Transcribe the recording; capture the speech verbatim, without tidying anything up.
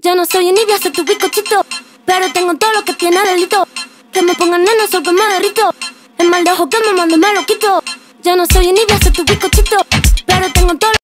Yo no soy envidia, soy tu bizcochito, pero tengo todo lo que tiene delito. Que me pongan nena, sol que me derrito. El mal de ojo que me mando me lo quito. Yo no soy envidia, soy tu bizcochito, pero tengo todo